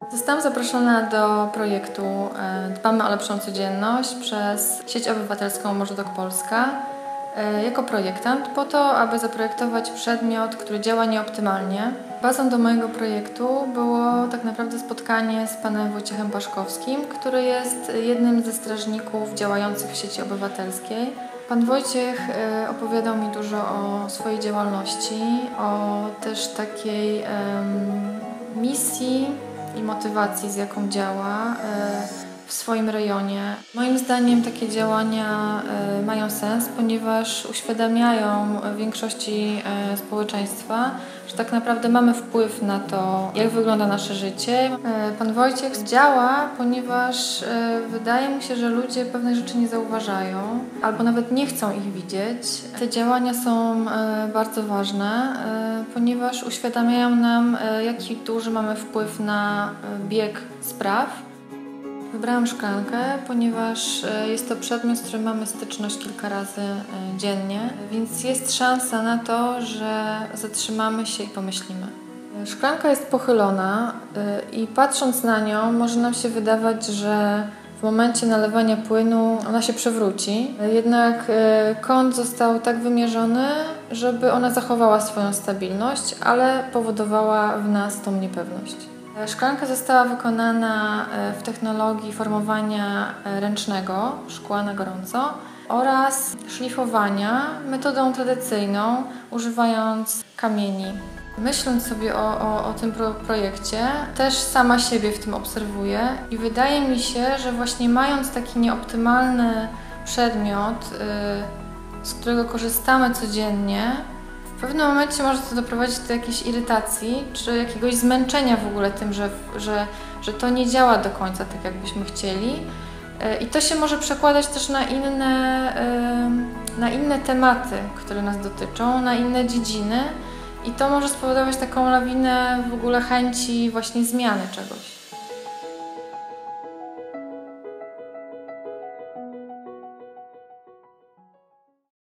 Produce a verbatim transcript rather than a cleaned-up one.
Zostałam zaproszona do projektu Dbamy o lepszą codzienność przez sieć obywatelską Morzodok Polska jako projektant po to, aby zaprojektować przedmiot, który działa nieoptymalnie. Bazą do mojego projektu było tak naprawdę spotkanie z panem Wojciechem Paszkowskim, który jest jednym ze strażników działających w sieci obywatelskiej. Pan Wojciech opowiadał mi dużo o swojej działalności, o też takiej um, misji i motywacji, z jaką działa w swoim rejonie. Moim zdaniem takie działania mają sens, ponieważ uświadamiają większości społeczeństwa, że tak naprawdę mamy wpływ na to, jak wygląda nasze życie. Pan Wojciech działa, ponieważ wydaje mu się, że ludzie pewnych rzeczy nie zauważają albo nawet nie chcą ich widzieć. Te działania są bardzo ważne, ponieważ uświadamiają nam, jaki duży mamy wpływ na bieg spraw. Wybrałam szklankę, ponieważ jest to przedmiot, z którym mamy styczność kilka razy dziennie, więc jest szansa na to, że zatrzymamy się i pomyślimy. Szklanka jest pochylona i patrząc na nią może nam się wydawać, że w momencie nalewania płynu ona się przewróci. Jednak kąt został tak wymierzony, żeby ona zachowała swoją stabilność, ale powodowała w nas tą niepewność. Szklanka została wykonana w technologii formowania ręcznego, szkła na gorąco, oraz szlifowania metodą tradycyjną, używając kamieni. Myśląc sobie o, o, o tym pro projekcie, też sama siebie w tym obserwuję i wydaje mi się, że właśnie mając taki nieoptymalny przedmiot, yy, z którego korzystamy codziennie, w pewnym momencie może to doprowadzić do jakiejś irytacji, czy jakiegoś zmęczenia w ogóle tym, że, że, że to nie działa do końca tak, jakbyśmy chcieli. I to się może przekładać też na inne, na inne tematy, które nas dotyczą, na inne dziedziny. I to może spowodować taką lawinę w ogóle chęci właśnie zmiany czegoś.